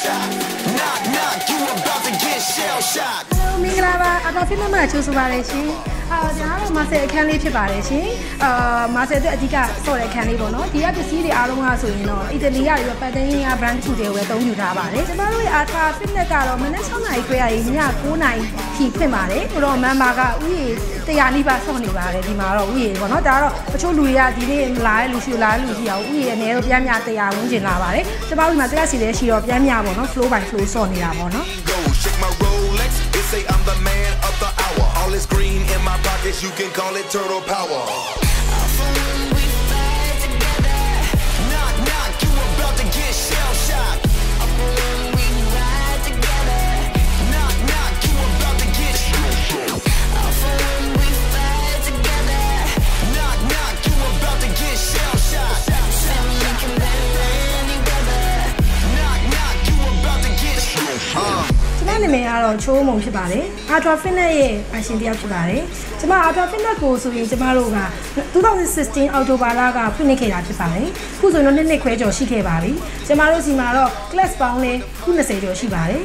မင်္ဂလာပါအတော်ဖိနမချိုးဆိုပါရရှင်ကျွန်တော်မာဆယ်အခန်းလေးဖြစ်ပါတယ်ရှင်မာဆယ်အတွက်အဓိကဆော့တဲ့အခန်းလေးပေါ့နော်ဒီကပစ္စည်းတွေအားလုံးကဆိုရင်တော့အီတလီကပြီးတော့ပတ်တန်းရင်းက brand တစ်ခုတည်းကိုပဲအသုံးပြုထားပါတယ်ကျွန်တော်တို့ရဲ့ Ultra Fitness ကတော့မနက်6 နာရီခွဲရည်ည9 နာရီထိဖွင့်ပါတယ်ဆိုတော့ member ကဥယျာဉ်100နီးပါးဆော့နေပါတယ်ဒီမှာတော့ဥယျာဉ်ပေါ့နော်ဒါကတော့တချို့လူတွေကဒီနေ့လာတဲ့လူရှိလာတဲ့လူရှိအောင်ဥယျာဉ်နဲ့တော့ပြန်မြ100ဝန်းကျင်လာပါတယ်ကျွန်တော်တို့ဒီမှာclass စီလည်းရှိတော့ပြန်မြပေါ့နော် flow by flow ဆော့နေတာပေါ့နော် They say I'm the man of the hour. All this green in my pockets, you can call it turtle power. When we fight together, knock knock, you about to get shell shocked. When we ride together, knock knock, you about to get shell shocked. When we fight together, knock knock, you about to get shell shocked. We can better any weather, knock knock, you about to get shell shocked. ကျွန်မနာမည်ကတော့ချိုးမုံဖြစ်ပါတယ် Ultra Fitness ရဲ့အရှင်တရားဖြစ်ပါတယ်ကျွန်မ Ultra Fitness ကိုဆိုရင်ကျွန်မတို့က2016အောက်တိုဘာလကဖွင့်လှစ်ခဲ့တာဖြစ်ပါတယ်ခုဆိုရင်တော့နှစ်ခွဲကျော်ရှိခဲ့ပါပြီကျွန်မတို့စီမှာတော့ class ပေါင်းလေးခု20ကျော်ရှိပါတယ်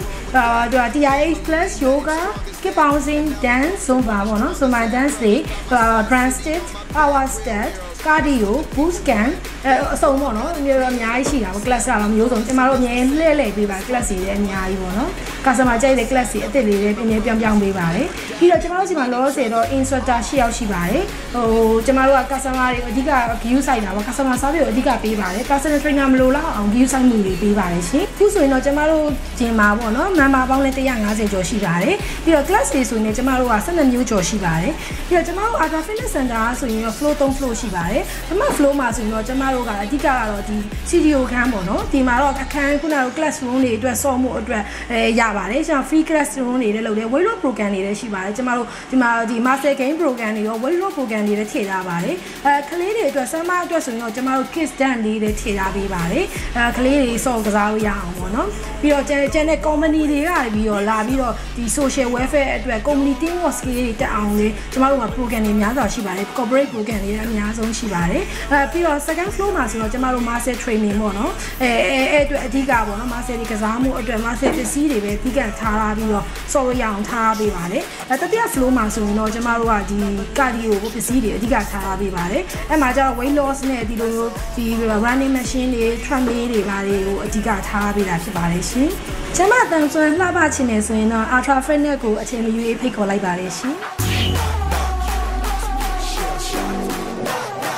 TRH plus yoga skip bouncing dance zumba ပေါ့နော် zumba dance တွေ drum step power step cardio boost camp အစုံပေါ့နော်အများကြီးရှိတာပေါ့ class ကတော့မျိုးစုံကျွန်မတို့အမြဲလှည့်လည်ပေးပါ class တွေလည်းအများကြီးပေါ့နော် customer ကြိုက်တဲ့ class တွေအစ်စ်လေးတွေအမြဲပြောင်းပေးပါတယ်ပြီးတော့ကျွန်တော်တို့ဒီမှာလောလောဆယ်တော့ instructor 10ယောက်ရှိပါတယ်ကျွန်မတို့က customer တွေအဓိက view site တာပေါ့ customer service ကိုအဓိကပေးပါတယ် personal trainer မလို့လောက်အောင် view site မှုတွေပေးပါတယ်ရှင်ခုဆိုရင်တော့ကျွန်မတို့ဂျင်မှာပေါ့နော် member ပေါင်းလည်း150ကျော်ရှိပါတယ်ပြီးတော့ class တွေဆိုရင်ကျွန်မတို့က12မျိုးကျော်ရှိပါတယ်ပြီးတော့ကျွန်မတို့ Ultra Fitness Center ဆိုရင်တော့ flow 3 flow ရှိပါတယ်ဒီမှာ flow မှာဆိုရင်တော့ကျွန်မတို့ကအဓိကကတော့ဒီ studio ခန်းပေါ့နော်ဒီမှာတော့အခန်းခုနက classroom တွေအတွက်ဆော့မှုအတွက်ရပါတယ်ကျွန်တော် free classroom တွေလည်းလုပ်တယ် weight loss program တွေလည်းရှိပါတယ်ကျွန်မတို့ဒီမှာဒီ master game program တွေရော weight loss program တွေလည်းထည့်ထားပါတယ်ကလေးတွေအတွက် summer အတွက်ဆိုရင်တော့ကျွန်မတို့ kids dance လေးလည်းထည့်ထားပေးပါတယ်ကလေးတွေဆော့ကစားလို့ရအောင်ပေါ့နော်ပြီးတော့ကျန်တဲ့ company တွေကပြီးတော့လာပြီးတော့ဒီ social welfare အတွက် community work skill တွေတက်အောင်လေကျွန်မတို့က program တွေများစွာရှိပါတယ် corporate program တွေလည်းအများဆုံးရှိပါတယ်ပြီးတော့ second floor မှာဆိုတော့ကျွန်မတို့ master training ပေါ့နော်အဲ့အတွက်အဓိကပေါ့နော် master တွေကစားမှုအတွက် master ပစ္စည်းတွေပဲအဓိကထားပြီးတော့ ဆော့ရအောင်ထားပေးပါတယ်တတိယ floor မှာဆိုရင်တော့ကျွန်မတို့ကဒီ cardio ပစ္စည်းတွေအဓိကထားပေးပါတယ်အဲ့မှာကျတော့ weight loss နဲ့ဒီလိုဒီ running machine တွေ treadmill တွေပါတွေကိုအဓိကထားပေးတာဖြစ်ပါတယ်ရှင်ကျမတန်ဆွမ်းလှပချင်နေဆိုရင်တော့ Ultra Fitness ကိုအချိန်မရွေးဖိတ်ခေါ်လိုက်ပါတယ်ရှင်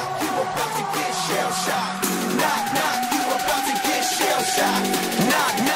Knock knock, you about to get shell shocked. Knock knock.